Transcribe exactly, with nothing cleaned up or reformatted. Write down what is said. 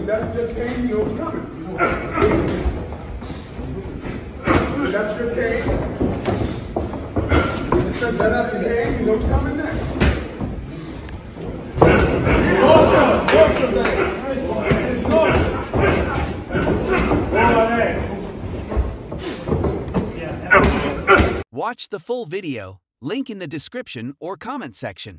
That just came, you know what's coming. That just came. That just came, you know what's coming next. Awesome, awesome, Watch the full video, link in the description or comment section.